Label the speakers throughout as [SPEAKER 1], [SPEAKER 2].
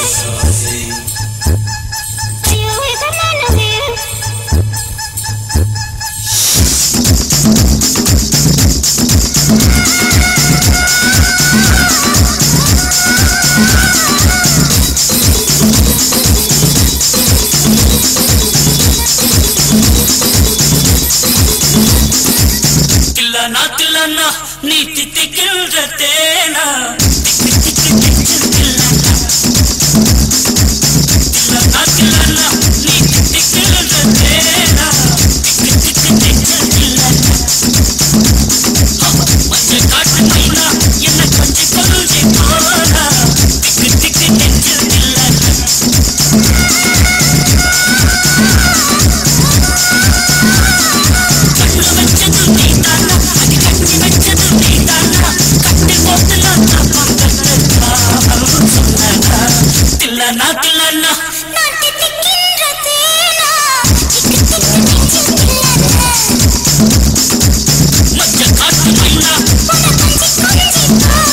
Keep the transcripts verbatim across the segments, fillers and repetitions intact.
[SPEAKER 1] Tilana tilana niti tikil ratena tilana tilana niti tikil ratena manje kaat maina yenna konji kolji pona tik tik nechil tilana Tilana tilana nanti tikil ratena manja kaat maina pona konji kolji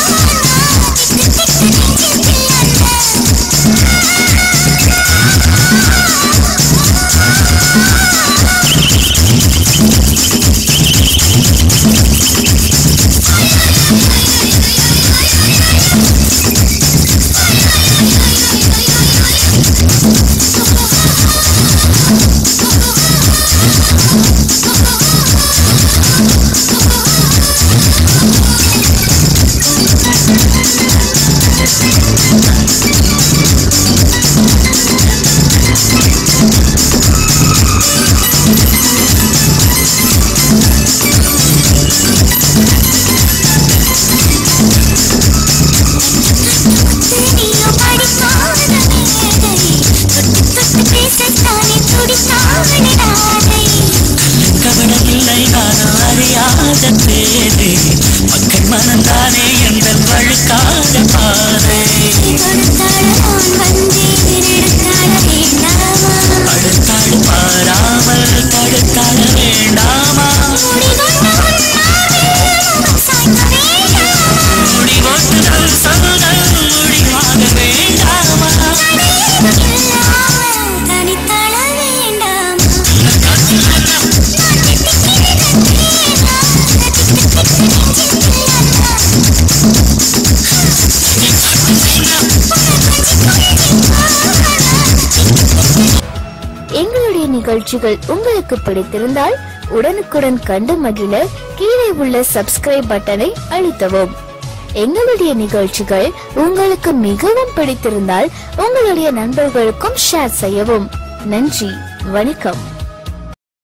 [SPEAKER 1] மக்கள் மனந்தானே எந்த வழுக்காத பாதை அடுத்தாடு பாராமல் தடுத்தாட வேண்டாமா முடிவோட்டுதல் சொல்தல் முடிவாக வேண்டாமா தனித்தாட வேண்டாமா
[SPEAKER 2] எங்களுடைய நிகழ்ச்சிகள் உங்களுக்கு பிடித்திருந்தால் உடனுக்குடன் கண்டு மகிழ கீழே உள்ள சப்ஸ்கிரைப் பட்டனை அழுத்தவும். எங்களுடைய நிகழ்ச்சிகள் உங்களுக்கு மிகவும் பிடித்திருந்தால் உங்களுடைய நண்பர்களுக்கும் ஷேர் செய்யவும். நன்றி, வணக்கம்.